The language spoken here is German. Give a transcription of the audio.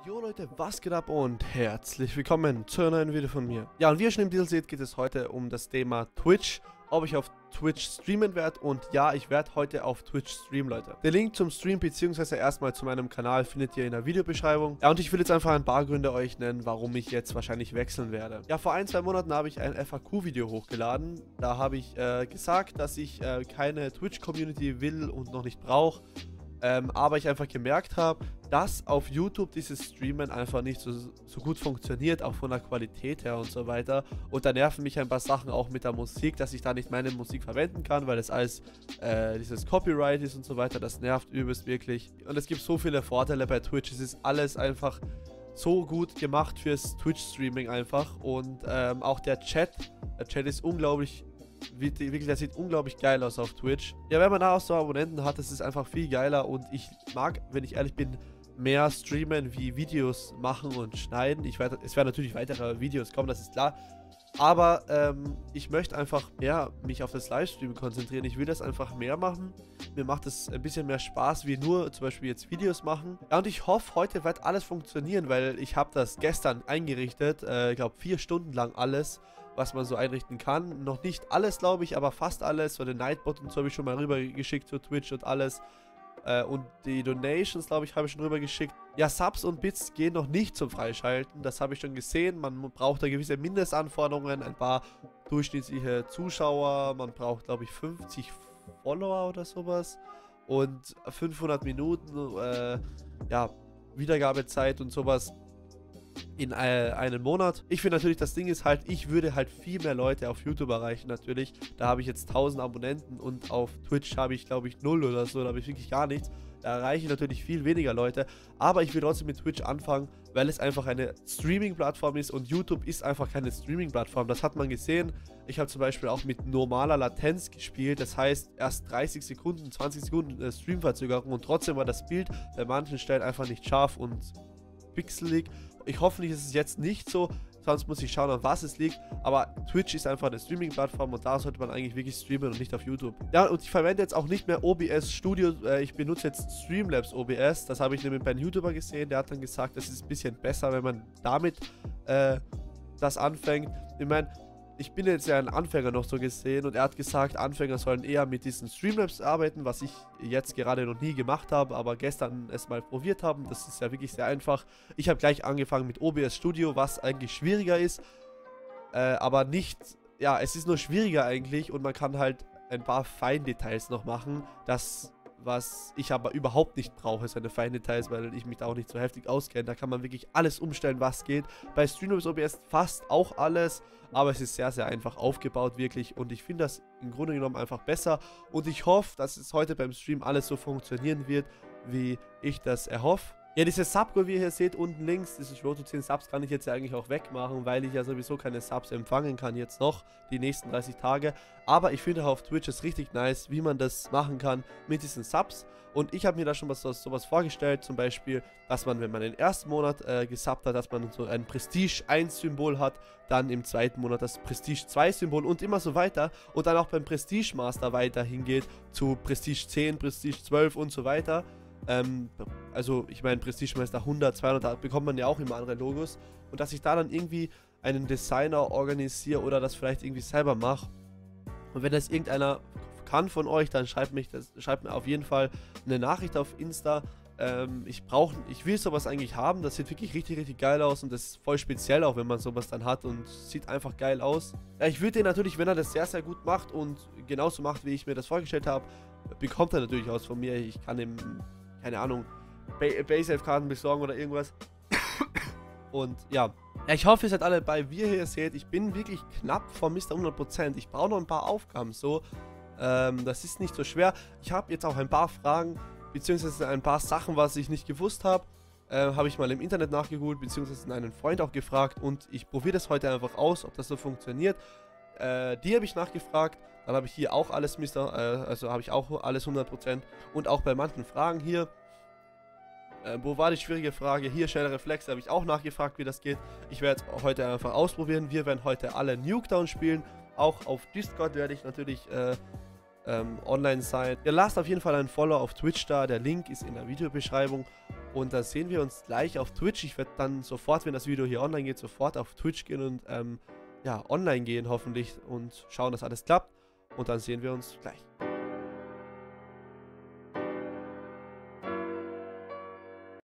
Jo Leute, was geht ab und herzlich willkommen zu einem neuen Video von mir. Ja, und wie ihr schon im Titel seht, geht es heute um das Thema Twitch, ob ich auf Twitch streamen werde. Und ja, ich werde heute auf Twitch streamen, Leute. Den Link zum Stream bzw. erstmal zu meinem Kanal findet ihr in der Videobeschreibung. Ja, und ich will jetzt einfach ein paar Gründe euch nennen, warum ich jetzt wahrscheinlich wechseln werde. Ja, vor 1-2 Monaten habe ich ein FAQ-Video hochgeladen. Da habe ich gesagt, dass ich keine Twitch-Community will und noch nicht brauche. Aber ich einfach gemerkt habe, dass auf YouTube dieses Streamen einfach nicht so gut funktioniert, auch von der Qualität her und so weiter. Und da nerven mich ein paar Sachen auch mit der Musik, dass ich da nicht meine Musik verwenden kann, weil das alles dieses Copyright ist und so weiter. Das nervt übelst wirklich. Und es gibt so viele Vorteile bei Twitch. Es ist alles einfach so gut gemacht fürs Twitch-Streaming einfach. Und auch der Chat ist unglaublich. Wirklich, der sieht unglaublich geil aus auf Twitch. Ja, wenn man da auch so Abonnenten hat, das ist einfach viel geiler. Und ich mag, wenn ich ehrlich bin, mehr streamen wie Videos machen und schneiden. Es werden natürlich weitere Videos kommen, das ist klar. Aber ich möchte einfach mehr mich auf das Livestream konzentrieren. Ich will das einfach mehr machen. Mir macht es ein bisschen mehr Spaß, wie nur zum Beispiel jetzt Videos machen. Ja, und ich hoffe, heute wird alles funktionieren, weil ich habe das gestern eingerichtet. Ich glaube 4 Stunden lang alles, was man so einrichten kann. Noch nicht alles, glaube ich, aber fast alles. So den Nightbot und so habe ich schon mal rübergeschickt zu Twitch und alles. Und die Donations, glaube ich, habe ich schon rübergeschickt. Ja, Subs und Bits gehen noch nicht zum Freischalten. Das habe ich schon gesehen. Man braucht da gewisse Mindestanforderungen, ein paar durchschnittliche Zuschauer. Man braucht, glaube ich, 50 Follower oder sowas. Und 500 Minuten, ja, Wiedergabezeit und sowas in einem Monat. Ich finde natürlich, das Ding ist halt, ich würde halt viel mehr Leute auf YouTube erreichen natürlich. Da habe ich jetzt 1000 Abonnenten und auf Twitch habe ich, glaube ich, 0 oder so. Da habe ich wirklich gar nichts. Da erreiche ich natürlich viel weniger Leute. Aber ich will trotzdem mit Twitch anfangen, weil es einfach eine Streaming-Plattform ist und YouTube ist einfach keine Streaming-Plattform. Das hat man gesehen. Ich habe zum Beispiel auch mit normaler Latenz gespielt. Das heißt, erst 30 Sekunden, 20 Sekunden Streamverzögerung und trotzdem war das Bild bei manchen Stellen einfach nicht scharf und pixelig. Ich hoffe nicht, ist es jetzt nicht so, sonst muss ich schauen, an was es liegt. Aber Twitch ist einfach eine Streaming-Plattform und da sollte man eigentlich wirklich streamen und nicht auf YouTube. Ja, und ich verwende jetzt auch nicht mehr OBS Studio, ich benutze jetzt Streamlabs OBS. Das habe ich nämlich bei einem YouTuber gesehen, der hat dann gesagt, das ist ein bisschen besser, wenn man damit das anfängt. Ich meine, ich bin jetzt ja ein Anfänger noch so gesehen und er hat gesagt, Anfänger sollen eher mit diesen Streamlabs arbeiten, was ich jetzt gerade noch nie gemacht habe, aber gestern es mal probiert haben. Das ist ja wirklich sehr einfach. Ich habe gleich angefangen mit OBS Studio, was eigentlich schwieriger ist, aber nicht, ja, es ist nur schwieriger eigentlich und man kann halt ein paar Feindetails noch machen, was ich aber überhaupt nicht brauche, seine Feindetails, weil ich mich da auch nicht so heftig auskenne. Da kann man wirklich alles umstellen, was geht. Bei Streamlabs OBS fast auch alles, aber es ist sehr, sehr einfach aufgebaut, wirklich. Und ich finde das im Grunde genommen einfach besser. Und ich hoffe, dass es heute beim Stream alles so funktionieren wird, wie ich das erhoffe. Ja, dieses Sub-Goal, wie ihr hier seht, unten links, dieses Road to 10 Subs kann ich jetzt ja eigentlich auch wegmachen, weil ich ja sowieso keine Subs empfangen kann jetzt noch, die nächsten 30 Tage. Aber ich finde auf Twitch ist richtig nice, wie man das machen kann mit diesen Subs. Und ich habe mir da schon sowas vorgestellt, zum Beispiel, dass man, wenn man den ersten Monat gesubbt hat, dass man so ein Prestige 1 Symbol hat, dann im zweiten Monat das Prestige 2 Symbol und immer so weiter. Und dann auch beim Prestige Master weiter hingeht zu Prestige 10, Prestige 12 und so weiter. Also ich meine Prestige Master 100, 200, da bekommt man ja auch immer andere Logos und dass ich da dann irgendwie einen Designer organisiere oder das vielleicht irgendwie selber mache und wenn das irgendeiner kann von euch, dann schreibt mir auf jeden Fall eine Nachricht auf Insta. Ich will sowas eigentlich haben, das sieht wirklich richtig, richtig geil aus und das ist voll speziell auch, wenn man sowas dann hat und sieht einfach geil aus. Ja, ich würde den natürlich, wenn er das sehr, sehr gut macht und genauso macht, wie ich mir das vorgestellt habe, bekommt er natürlich was von mir. Ich kann ihm, keine Ahnung, Base-Karten besorgen oder irgendwas. Und ja, ich hoffe, ihr seid alle bei, wie ihr hier seht. Ich bin wirklich knapp vor Mr. 100%. Ich brauche noch ein paar Aufgaben, so. Das ist nicht so schwer. Ich habe jetzt auch ein paar Fragen, beziehungsweise ein paar Sachen, was ich nicht gewusst habe. Habe ich mal im Internet nachgegoogelt, beziehungsweise einen Freund auch gefragt. Und ich probiere das heute einfach aus, ob das so funktioniert. Die habe ich nachgefragt. Dann habe ich hier auch alles also habe ich auch alles 100%. Und auch bei manchen Fragen hier. Wo war die schwierige Frage? Hier, schnelle Reflexe, habe ich auch nachgefragt, wie das geht. Ich werde es heute einfach ausprobieren. Wir werden heute alle Nuketown spielen. Auch auf Discord werde ich natürlich online sein. Ihr lasst auf jeden Fall ein Follow auf Twitch da. Der Link ist in der Videobeschreibung. Und dann sehen wir uns gleich auf Twitch. Ich werde dann sofort, wenn das Video hier online geht, sofort auf Twitch gehen und ja, online gehen hoffentlich und schauen, dass alles klappt. Und dann sehen wir uns gleich.